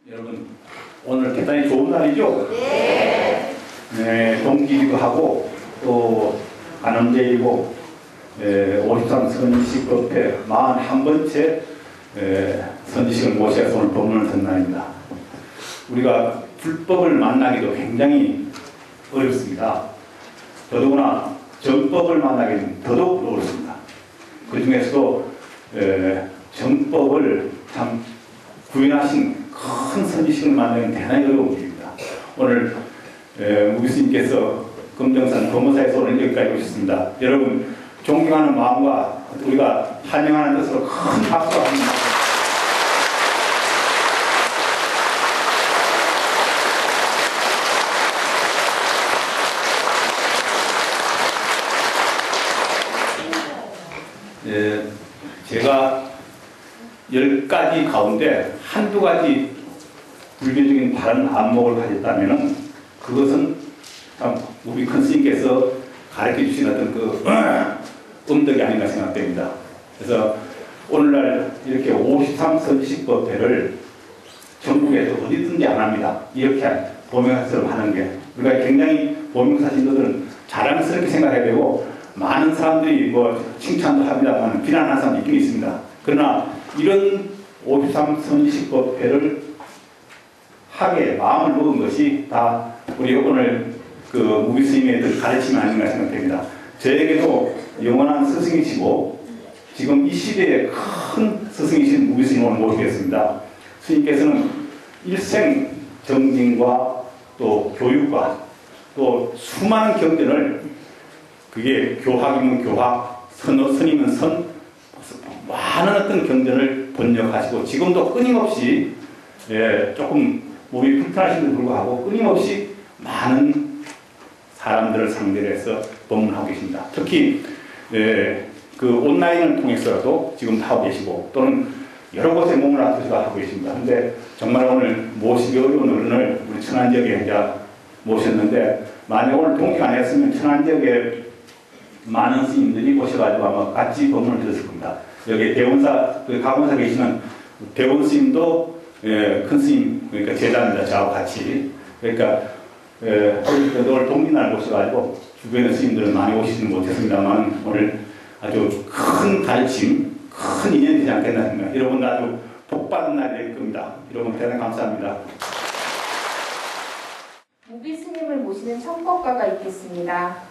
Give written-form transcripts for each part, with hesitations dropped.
여러분, 오늘 대단히 좋은 날이죠? 네. 네, 동기이기도 하고 또 간원제이고 53 선지식법회 41번째 선지식을 모셔서 오늘 법문을 듣는 날입니다. 우리가 불법을 만나기도 굉장히 어렵습니다. 더더구나 정법을 만나기는 더더욱 어렵습니다. 그 중에서도 정법을 참 구현하신 큰 선지식을 만나기는 대단히 어려운 일입니다. 오늘 무비스님께서 금정산 법무사에서 오늘 여기까지 오셨습니다. 여러분 존경하는 마음과 우리가 환영하는 뜻으로 큰 박수 합니다. 제가 10가지 가운데 한두 가지 불교적인 바른 안목을 가졌다면 그것은 참 우리 큰 스님께서 가르쳐 주신 어떤 그 음덕이 아닌가 생각됩니다. 그래서 오늘날 이렇게 53 선지식법회를 전국에서 어디든지 안 합니다. 이렇게 보명사처럼 하는 게 우리가 굉장히 보명사 신도들은 자랑스럽게 생각해야 되고 많은 사람들이 뭐 칭찬도 합니다만 비난하는 사람도 있긴 있습니다. 그러나 이런 53 선지식법회를 하게 마음을 먹은 것이 다 우리 오늘 그 무비스님의 가르침이 아닌가 생각됩니다. 저에게도 영원한 스승이시고 지금 이 시대에 큰 스승이신 무비스님 오늘 모시겠습니다. 스님께서는 일생 정진과 또 교육과 또 수많은 경전을 그게 교학이면 교학, 선이면 선, 많은 어떤 경전을 번역하시고 지금도 끊임없이 조금 몸이 불편하신데도 불구하고 끊임없이 많은 사람들을 상대로 해서 법문하고 계십니다. 특히 그 온라인을 통해서라도 지금 하고 계시고 또는 여러 곳에 몸을 아프셔서 하고 계십니다. 근데 정말 오늘 모시기 어려운 어른을 우리 천안 지역에 이제 모셨는데 만약 오늘 동기 안 했으면 천안 지역에 많은 스님들이 오셔가지고 아마 같이 법문을 들었을 겁니다. 여기 대원사, 그 가본사 계시는 대원 스님도 큰 스님, 그러니까 제자입니다. 저하고 같이. 그러니까 오늘 동기날 오셔가지고 주변의 스님들은 많이 오시지는 못했습니다만 오늘 아주 큰 가르침, 큰 인연이 되지 않겠나 생각합니다. 여러분 아주 복받은 날이 될 겁니다. 여러분 대단히 감사합니다. 무비스님을 모시는 청법가가 있겠습니다.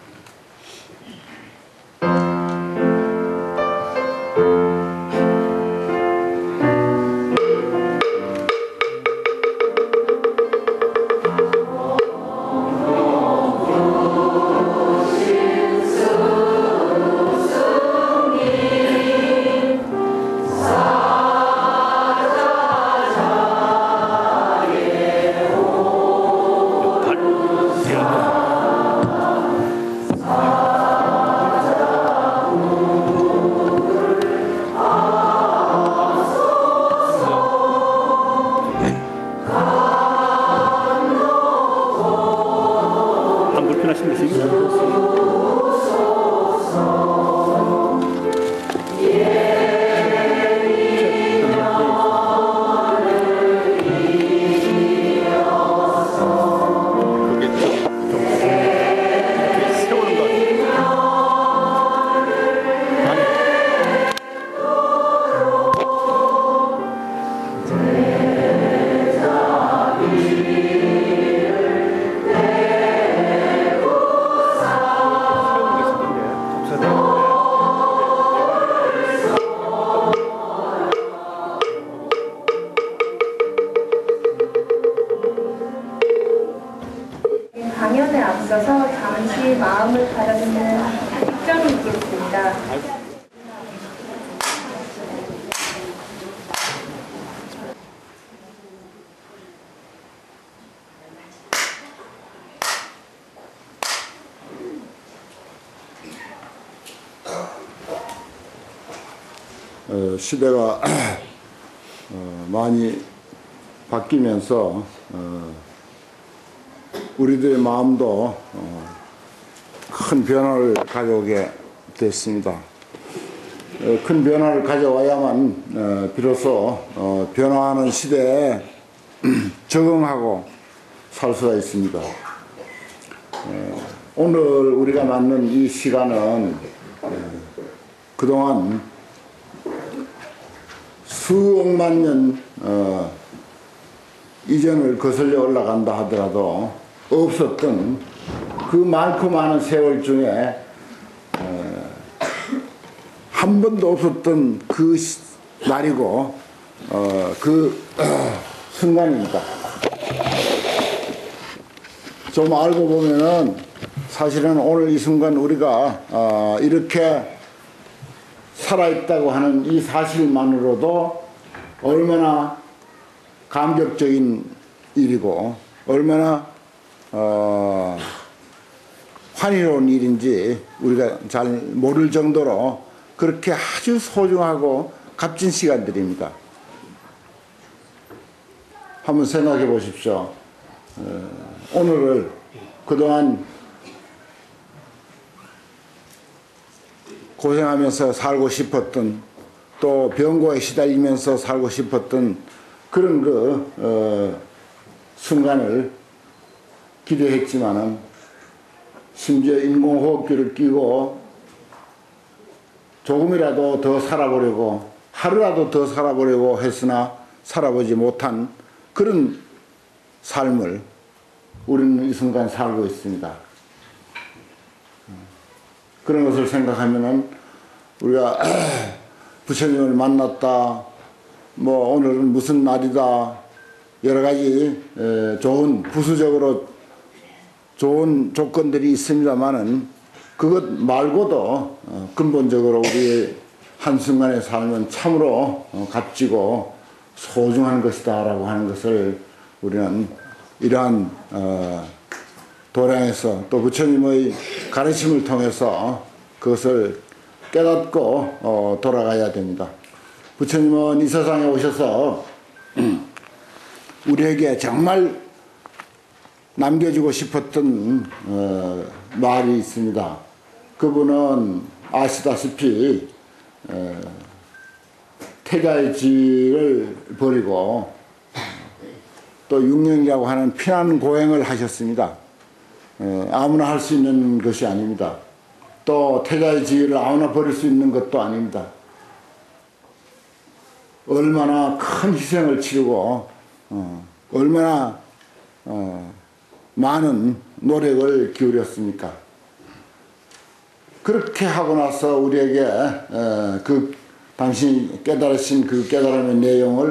강연에 앞서서 잠시 마음을 가다듬는 특전이 있겠습니다. 시대가 많이 바뀌면서 우리들의 마음도 큰 변화를 가져오게 됐습니다. 큰 변화를 가져와야만 비로소 변화하는 시대에 적응하고 살 수가 있습니다. 오늘 우리가 맞는 이 시간은 그동안 수억만 년 이전을 거슬려 올라간다 하더라도 없었던 그 많고 많은 세월 중에 한 번도 없었던 그 날이고 순간입니다. 좀 알고 보면은 사실은 오늘 이 순간 우리가 이렇게 살아있다고 하는 이 사실만으로도 얼마나 감격적인 일이고 얼마나 환희로운 일인지 우리가 잘 모를 정도로 그렇게 아주 소중하고 값진 시간들입니다. 한번 생각해 보십시오. 오늘을 그동안 고생하면서 살고 싶었던 또 병고에 시달리면서 살고 싶었던 그런 순간을 기대했지만은 심지어 인공호흡기를 끼고 조금이라도 더 살아보려고 하루라도 더 살아보려고 했으나 살아보지 못한 그런 삶을 우리는 이 순간 살고 있습니다. 그런 것을 생각하면은 우리가 부처님을 만났다, 뭐 오늘은 무슨 날이다, 여러 가지 좋은 부수적으로 좋은 조건들이 있습니다만은 그것 말고도 근본적으로 우리의 한순간의 삶은 참으로 값지고 소중한 것이다라고 하는 것을 우리는 이러한 도량에서 또 부처님의 가르침을 통해서 그것을 깨닫고 돌아가야 됩니다. 부처님은 이 세상에 오셔서 우리에게 정말 남겨주고 싶었던 말이 있습니다. 그분은 아시다시피 태자의 지를 버리고 또 육령이라고 하는 피난 고행을 하셨습니다. 아무나 할 수 있는 것이 아닙니다. 또 태자의 지위를 아무나 버릴 수 있는 것도 아닙니다. 얼마나 큰 희생을 치르고 얼마나 많은 노력을 기울였습니까? 그렇게 하고 나서 우리에게 당신이 깨달으신 그 깨달음의 내용을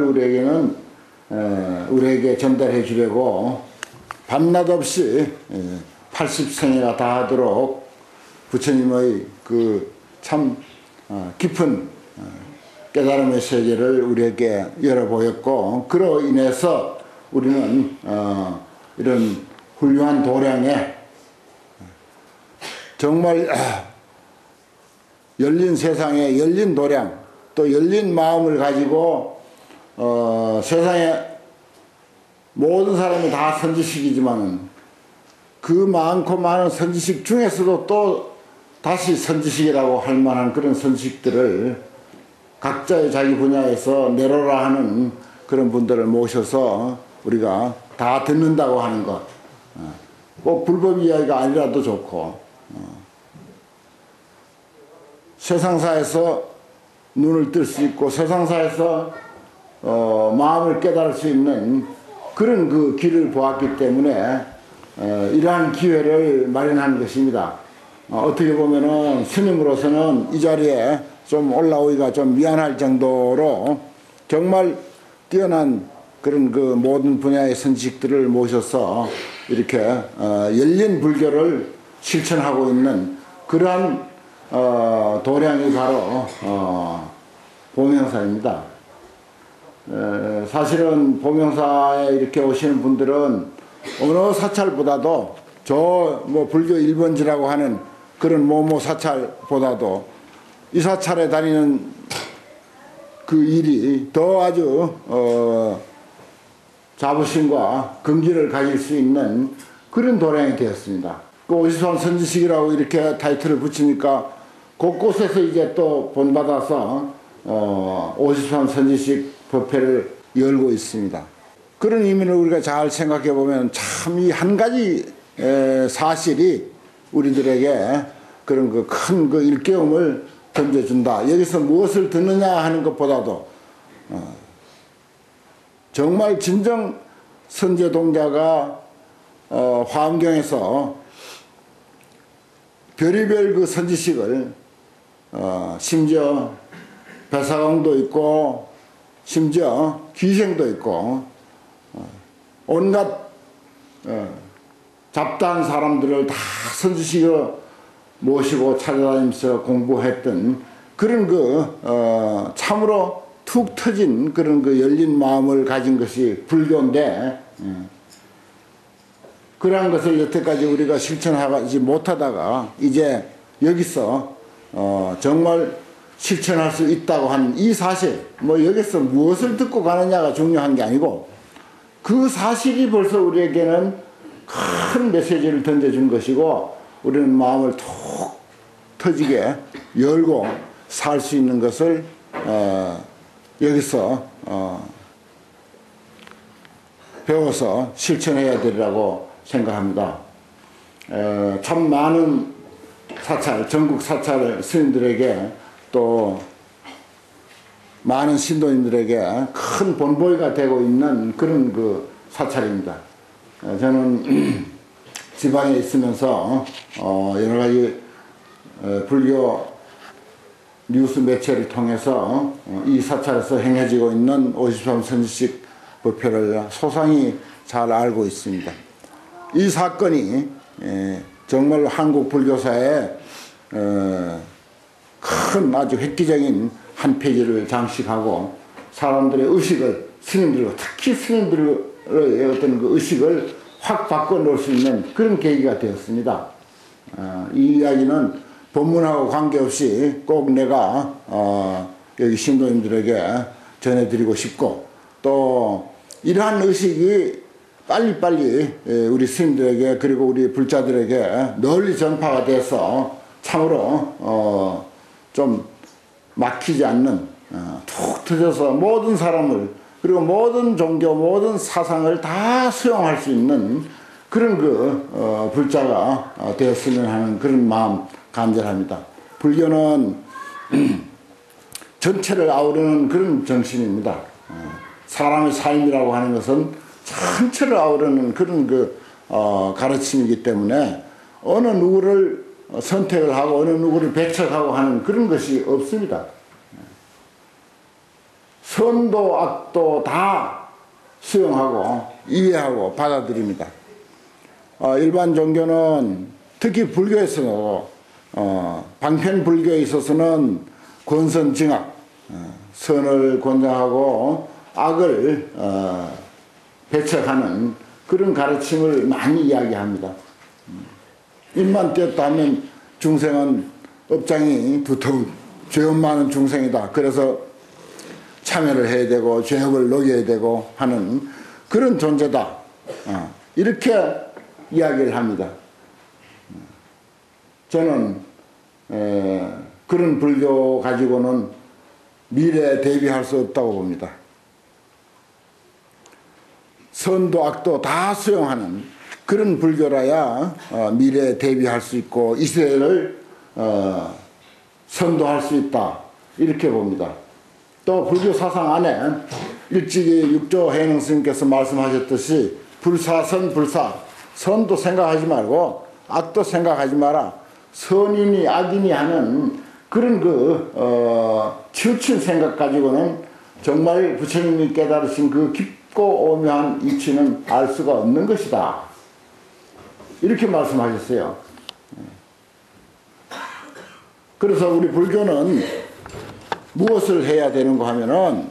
우리에게 전달해 주려고 밤낮 없이 80생애가 다하도록 부처님의 그 참 깊은 깨달음의 세계를 우리에게 열어보였고, 그로 인해서 우리는 이런 훌륭한 도량에 정말 열린 세상에 열린 도량, 또 열린 마음을 가지고 세상에 모든 사람이 다 선지식이지만은 그 많고 많은 선지식 중에서도 또 다시 선지식이라고 할 만한 그런 선지식들을 각자의 자기 분야에서 내로라 하는 그런 분들을 모셔서 우리가 다 듣는다고 하는 것, 꼭 불법 이야기가 아니라도 좋고, 세상사에서 눈을 뜰 수 있고 세상사에서 마음을 깨달을 수 있는 그런 그 길을 보았기 때문에 이러한 기회를 마련한 것입니다. 어떻게 보면은 스님으로서는 이 자리에 좀 올라오기가 좀 미안할 정도로 정말 뛰어난 그런 그 모든 분야의 선지식들을 모셔서 이렇게 열린 불교를 실천하고 있는 그러한 도량이 바로 보명사입니다. 사실은 보명사에 이렇게 오시는 분들은 어느 사찰보다도 저 뭐 불교 1번지라고 하는 그런 모모 사찰보다도 이 사찰에 다니는 그 일이 더 아주 자부심과 긍지를 가질 수 있는 그런 도량이 되었습니다. 그 오시선 선지식이라고 이렇게 타이틀을 붙이니까 곳곳에서 이제 또 본받아서 오시선 선지식 법회를 열고 있습니다. 그런 의미를 우리가 잘 생각해 보면 참 이 한 가지 사실이 우리들에게 그런 그 큰 그 일깨움을 던져준다. 여기서 무엇을 듣느냐 하는 것보다도 정말 진정 선제 동자가 화엄경에서 별의별 그 선지식을 심지어 배사공도 있고 심지어 기생도 있고 온갖 잡다한 사람들을 다 선지식으로 모시고 찾아다니면서 공부했던 그런 그 참으로 툭 터진 그런 그 열린 마음을 가진 것이 불교인데 그러한 것을 여태까지 우리가 실천하지 못하다가 이제 여기서 정말 실천할 수 있다고 한 이 사실, 뭐 여기서 무엇을 듣고 가느냐가 중요한 게 아니고 그 사실이 벌써 우리에게는 큰 메시지를 던져준 것이고 우리는 마음을 톡 터지게 열고 살 수 있는 것을 여기서 배워서 실천해야 되리라고 생각합니다. 참 많은 사찰, 전국 사찰 스님들에게 또 많은 신도님들에게 큰 본보기가 되고 있는 그런 그 사찰입니다. 저는 지방에 있으면서 여러 가지 불교 뉴스 매체를 통해서 이 사찰에서 행해지고 있는 53 선지식 법회를 소상히 잘 알고 있습니다. 이 사건이 정말로 한국 불교사에 큰 아주 획기적인 한 페이지를 장식하고 사람들의 의식을 스님들과 특히 스님들의 어떤 그 의식을 확 바꿔놓을 수 있는 그런 계기가 되었습니다. 이 이야기는 본문하고 관계없이 꼭 내가 여기 신도님들에게 전해드리고 싶고 또 이러한 의식이 빨리빨리 우리 스님들에게 그리고 우리 불자들에게 널리 전파가 돼서 참으로 좀 막히지 않는 툭 터져서 모든 사람을 그리고 모든 종교 모든 사상을 다 수용할 수 있는 그런 그 불자가 되었으면 하는 그런 마음 간절합니다. 불교는 전체를 아우르는 그런 정신입니다. 사람의 삶이라고 하는 것은 전체를 아우르는 그런 그 가르침이기 때문에 어느 누구를 선택을 하고 어느 누구를 배척하고 하는 그런 것이 없습니다. 선도 악도 다 수용하고 이해하고 받아들입니다. 일반 종교는 특히 불교에서도 방편 불교에 있어서는 권선징악 선을 권장하고 악을 배척하는 그런 가르침을 많이 이야기합니다. 입만 떼었다 하면 중생은 업장이 두터운 죄업 많은 중생이다. 그래서 참여를 해야 되고 죄업을 녹여야 되고 하는 그런 존재다. 이렇게 이야기를 합니다. 저는 그런 불교 가지고는 미래에 대비할 수 없다고 봅니다. 선도 악도 다 수용하는 그런 불교라야 미래에 대비할 수 있고 이 세대를 선도할 수 있다 이렇게 봅니다. 또 불교 사상 안에 일찍이 육조 해능 스님께서 말씀하셨듯이 불사선 불사 선도 생각하지 말고 악도 생각하지 마라. 선이니 악이니 하는 그런 치우친 생각 가지고는 정말 부처님이 깨달으신 그 깊고 오묘한 이치는 알 수가 없는 것이다. 이렇게 말씀하셨어요. 그래서 우리 불교는 무엇을 해야 되는가 하면은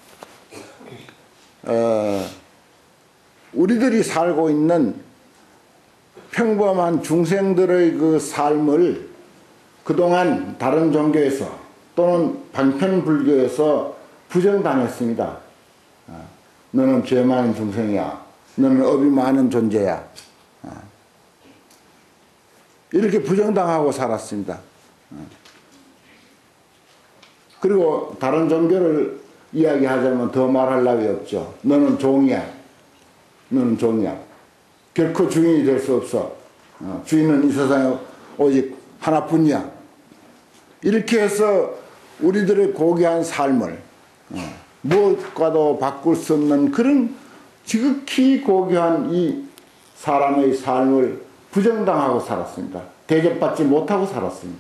우리들이 살고 있는 평범한 중생들의 그 삶을 그동안 다른 종교에서 또는 방편불교에서 부정당했습니다. 너는 죄 많은 중생이야. 너는 업이 많은 존재야. 이렇게 부정당하고 살았습니다. 그리고 다른 종교를 이야기하자면 더 말할 나위 없죠. 너는 종이야. 너는 종이야. 결코 주인이 될 수 없어. 주인은 이 세상에 오직 하나뿐이야. 이렇게 해서 우리들의 고귀한 삶을 무엇과도 바꿀 수 없는 그런 지극히 고귀한 이 사람의 삶을 부정당하고 살았습니다. 대접받지 못하고 살았습니다.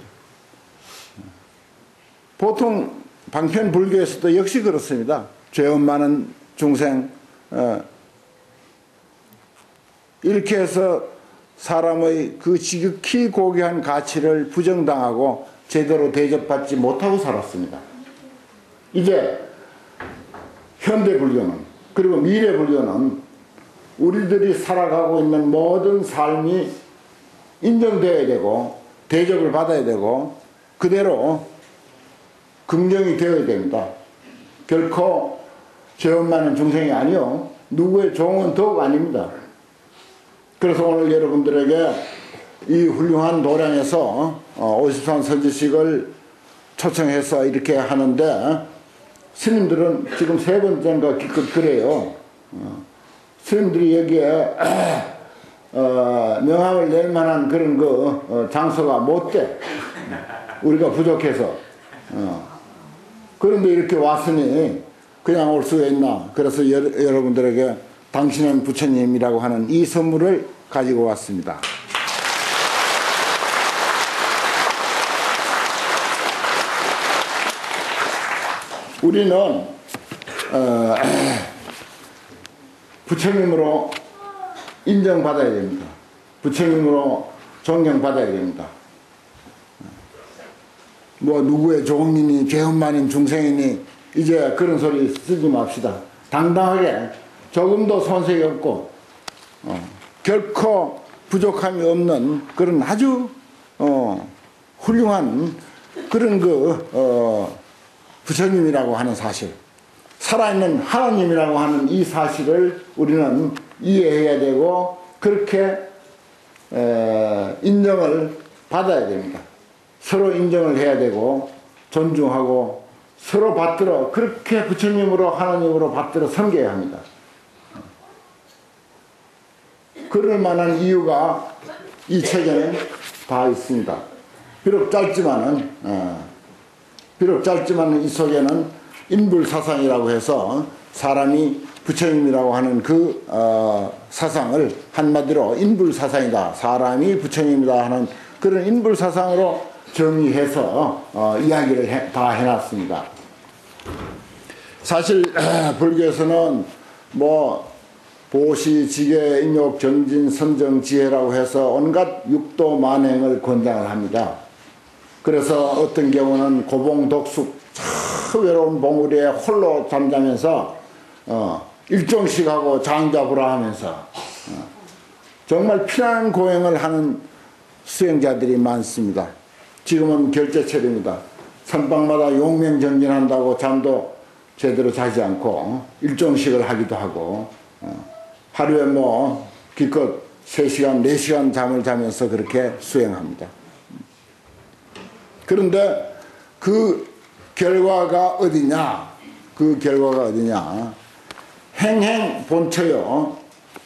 보통 방편 불교에서도 역시 그렇습니다. 죄업 많은 중생 이렇게 해서 사람의 그 지극히 고귀한 가치를 부정당하고 제대로 대접받지 못하고 살았습니다. 이제 현대 불교는 그리고 미래 불교는 우리들이 살아가고 있는 모든 삶이 인정되어야 되고 대접을 받아야 되고 그대로 긍정이 되어야 됩니다. 결코 죄업 많은 중생이 아니요 누구의 종은 더욱 아닙니다. 그래서 오늘 여러분들에게 이 훌륭한 도량에서 50산 선지식을 초청해서 이렇게 하는데 스님들은 지금 세 번째인가 기껏 그래요. 스님들이 여기에 명함을 낼 만한 그런 장소가 못 돼. 우리가 부족해서. 그런데 이렇게 왔으니 그냥 올 수가 있나. 그래서 여러분들에게 당신은 부처님이라고 하는 이 선물을 가지고 왔습니다. 우리는 부처님으로 인정받아야 됩니다. 부처님으로 존경받아야 됩니다. 뭐 누구의 종이니 죄업 많은 중생이니 이제 그런 소리 쓰지 맙시다. 당당하게 조금도 손색이 없고 결코 부족함이 없는 그런 아주 훌륭한 그런 부처님이라고 하는 사실, 살아있는 하나님이라고 하는 이 사실을 우리는 이해해야 되고 그렇게 인정을 받아야 됩니다. 서로 인정을 해야 되고 존중하고 서로 받들어 그렇게 부처님으로 하나님으로 받들어 섬겨야 합니다. 그럴 만한 이유가 이 책에는 다 있습니다. 비록 짧지만은 이 속에는 인불사상이라고 해서 사람이 부처님이라고 하는 그 사상을 한마디로 인불사상이다. 사람이 부처님이다 하는 그런 인불사상으로 정의해서 이야기를 다 해놨습니다. 사실 불교에서는 뭐 보시, 지계, 인욕, 정진, 선정, 지혜라고 해서 온갖 육도 만행을 권장을 합니다. 그래서 어떤 경우는 고봉, 독숙, 저 외로운 봉우리에 홀로 잠자면서 일종식하고 장자부라하면서 정말 피난 고행을 하는 수행자들이 많습니다. 지금은 결제철입니다. 선방마다 용맹정진한다고 잠도 제대로 자지 않고 일종식을 하기도 하고 하루에 뭐 기껏 3시간, 4시간 잠을 자면서 그렇게 수행합니다. 그런데 그 결과가 어디냐? 그 결과가 어디냐? 행행 본처요.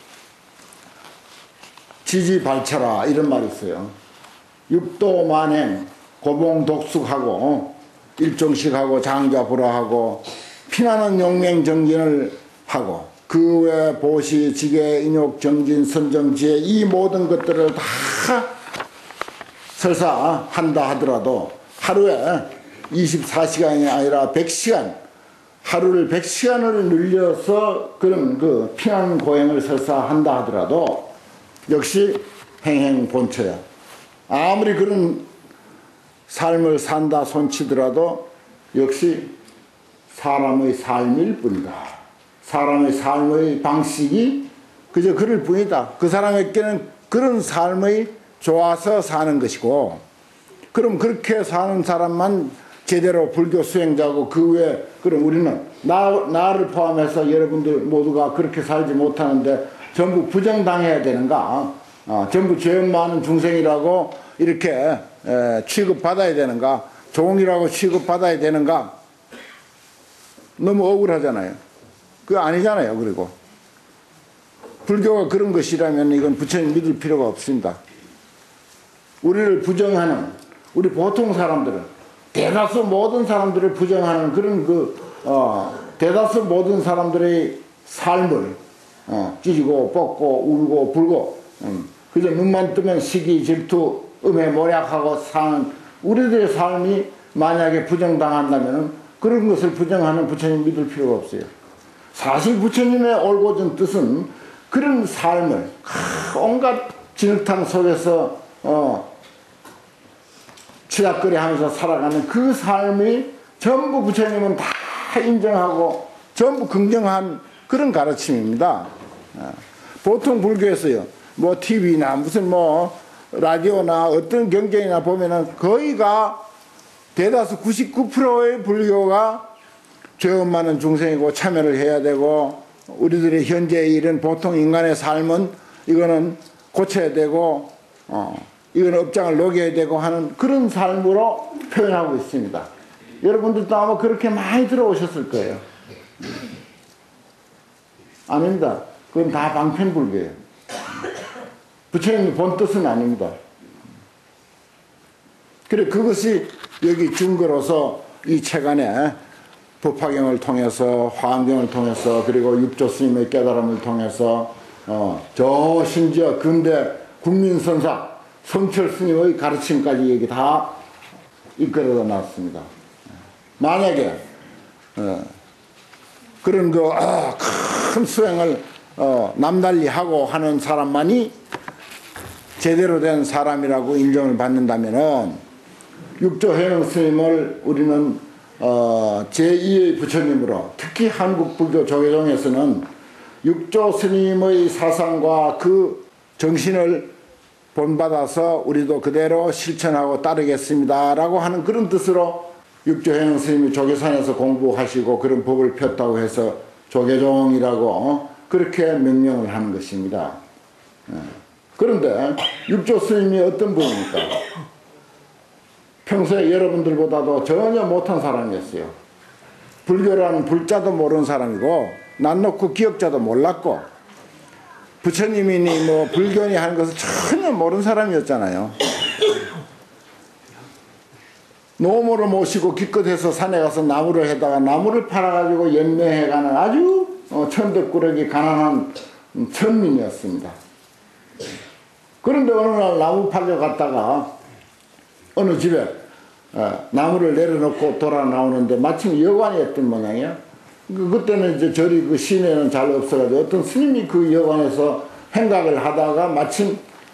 지지발처라 이런 말이 있어요. 육도만행, 고봉독숙하고 일종식하고 장자불화하고 피나는 용맹정진을 하고 그 외 보시, 지계, 인욕, 정진, 선정, 지혜 이 모든 것들을 다 설사 한다 하더라도 하루에 24시간이 아니라 100시간 하루를 100시간을 늘려서 그런 그 피난 고행을 설사 한다 하더라도 역시 행행 본처야. 아무리 그런 삶을 산다 손치더라도 역시 사람의 삶일 뿐이다. 사람의 삶의 방식이 그저 그럴 뿐이다. 그 사람에게는 그런 삶의 좋아서 사는 것이고 그럼 그렇게 사는 사람만 제대로 불교 수행자고 그 외에 그럼 우리는 나를 포함해서 여러분들 모두가 그렇게 살지 못하는데 전부 부정당해야 되는가? 전부 죄업 많은 중생이라고 이렇게 취급받아야 되는가? 종이라고 취급받아야 되는가? 너무 억울하잖아요. 그거 아니잖아요. 그리고 불교가 그런 것이라면 이건 부처님 믿을 필요가 없습니다. 우리를 부정하는, 우리 보통 사람들은, 대다수 모든 사람들을 부정하는 그런 대다수 모든 사람들의 삶을 찢고 뽑고 울고 불고 그저 눈만 뜨면 시기 질투 음에 몰약하고 사는 우리들의 삶이 만약에 부정당한다면 그런 것을 부정하는 부처님 믿을 필요가 없어요. 사실 부처님의 올곧은 뜻은 그런 삶을 온갖 진흙탕 속에서 치닥거리 하면서 살아가는 그 삶이 전부 부처님은 다 인정하고 전부 긍정한 그런 가르침입니다. 보통 불교에서요, 뭐 TV나 무슨 뭐 라디오나 어떤 경전이나 보면은 거의가 대다수 99%의 불교가 죄업 많은 중생이고 참여를 해야 되고 우리들의 현재의 일은 보통 인간의 삶은 이거는 고쳐야 되고 이거는 업장을 녹여야 되고 하는 그런 삶으로 표현하고 있습니다. 여러분들도 아마 그렇게 많이 들어오셨을 거예요. 아닙니다. 그건 다 방편불교예요. 부처님의 본 뜻은 아닙니다. 그래 그것이 여기 증거로서 이 책 안에 법화경을 통해서 화엄경을 통해서 그리고 육조 스님의 깨달음을 통해서 저 심지어 근대 국민선사 성철 스님의 가르침까지 여기 다 이끌어다 놨습니다. 만약에 그런 큰 수행을 남달리 하고 하는 사람만이 제대로 된 사람이라고 인정을 받는다면은 육조 해영 스님을 우리는 제2의 부처님으로 특히 한국 불교 조계종에서는 육조 스님의 사상과 그 정신을 본받아서 우리도 그대로 실천하고 따르겠습니다 라고 하는 그런 뜻으로 육조 해영 스님이 조계산에서 공부하시고 그런 법을 폈다고 해서 조계종이라고 그렇게 명명을 하는 것입니다. 그런데 육조 스님이 어떤 분입니까? 평소에 여러분들보다도 전혀 못한 사람이었어요. 불교라는 불자도 모르는 사람이고 난 놓고 기억자도 몰랐고 부처님이니 뭐 불교니 하는 것을 전혀 모르는 사람이었잖아요. 노모를 모시고 기껏해서 산에 가서 나무를 해다가 나무를 팔아가지고 연매해가는 아주 천덕꾸러기 가난한 천민이었습니다. 그런데 어느 날 나무 팔러 갔다가 어느 집에 나무를 내려놓고 돌아 나오는데 마침 여관이었던 모양이야. 그때는 이제 절이 그 시내는 잘 없어가지고 어떤 스님이 그 여관에서 행각을 하다가 마침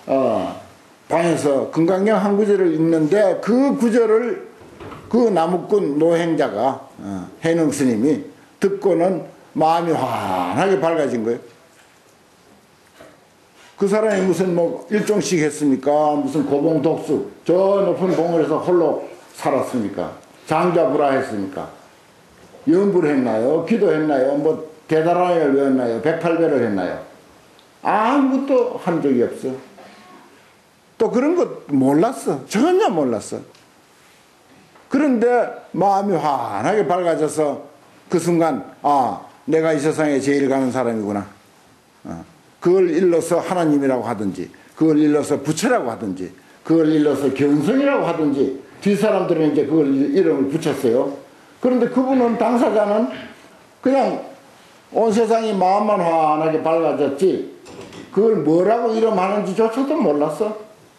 방에서 금강경 한 구절을 읽는데 그 구절을 그 나무꾼 노행자가 해능 스님이 듣고는 마음이 환하게 밝아진 거예요. 그 사람이 무슨 뭐 일종씩 했습니까? 무슨 고봉독수 저 높은 봉우리에서 홀로 살았습니까? 장자불화했습니까? 연불 했나요? 기도했나요? 뭐 대단한 일 외웠나요? 108배를 했나요? 아무것도 한 적이 없어. 또 그런 것 몰랐어. 전혀 몰랐어. 그런데 마음이 환하게 밝아져서 그 순간 내가 이 세상에 제일 가는 사람이구나. 그걸 일러서 하나님이라고 하든지 그걸 일러서 부처라고 하든지 그걸 일러서 견성이라고 하든지 뒷사람들은 이제 그걸 이름을 붙였어요. 그런데 그분은 당사자는 그냥 온 세상이 마음만 환하게 밝아졌지 그걸 뭐라고 이름하는지 조차도 몰랐어.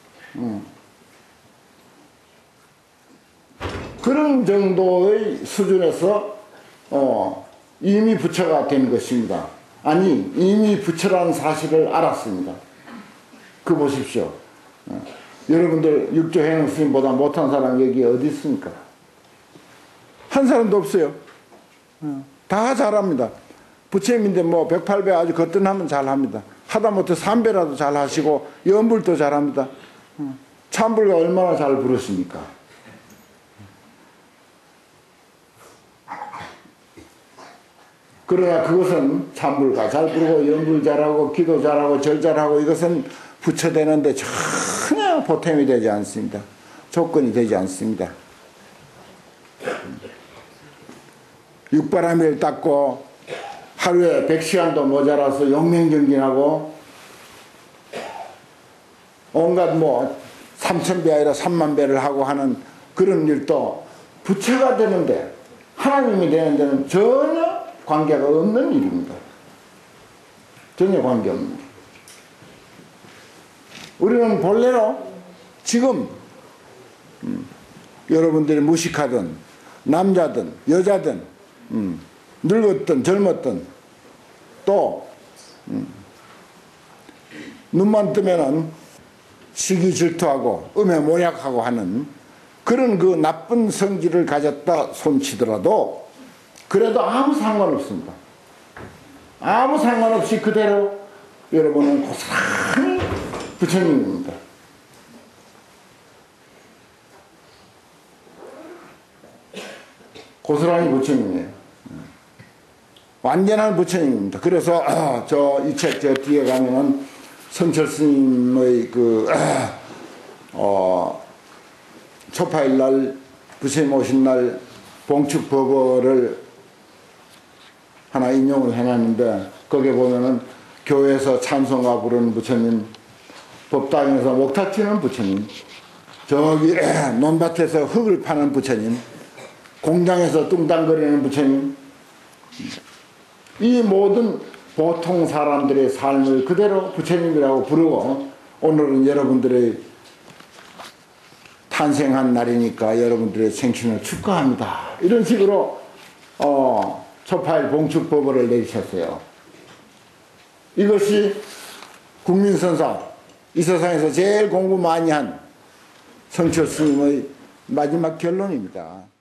그런 정도의 수준에서 이미 부처가 된 것입니다. 아니 이미 부처라는 사실을 알았습니다. 그 보십시오. 여러분들 육조 해능 스님보다 못한 사람 여기 어디 있습니까? 한 사람도 없어요. 다 잘합니다. 부처님인데 뭐 108배 아주 거뜬하면 잘합니다. 하다못해 3배라도 잘하시고 연불도 잘합니다. 참불가 얼마나 잘 부르십니까? 그러나 그것은 참불가 잘 부르고 연불 잘하고 기도 잘하고 절 잘하고 이것은 부처되는데 전혀 보탬이 되지 않습니다. 조건이 되지 않습니다. 육바라밀 닦고 하루에 100시간도 모자라서 용맹정진하고 온갖 뭐 3,000배 아니라 3만 배를 하고 하는 그런 일도 부처가 되는데 하나님이 되는 데는 전혀 관계가 없는 일입니다. 전혀 관계없는 일. 우리는 본래로 지금 여러분들이 무식하든 남자든 여자든 늙었든 젊었든 또 눈만 뜨면은 시기 질투하고 음에 모략하고 하는 그런 그 나쁜 성질을 가졌다 손치더라도 그래도 아무 상관없습니다. 아무 상관없이 그대로 여러분은 고스란히 부처님입니다. 고스란히 부처님이에요. 완전한 부처님입니다. 그래서 이 책 저 뒤에 가면은 성철 스님의 그 초파일날 부처님 오신 날 봉축법어를 하나 인용을 해놨는데 거기에 보면은 교회에서 찬송가 부르는 부처님, 법당에서 목타 치는 부처님, 저기 논밭에서 흙을 파는 부처님, 공장에서 뚱땅거리는 부처님, 이 모든 보통 사람들의 삶을 그대로 부처님이라고 부르고 오늘은 여러분들의 탄생한 날이니까 여러분들의 생신을 축하합니다. 이런 식으로 초파일 봉축법어를 내리셨어요. 이것이 국민선사, 이 세상에서 제일 공부 많이 한 성철 스님의 마지막 결론입니다.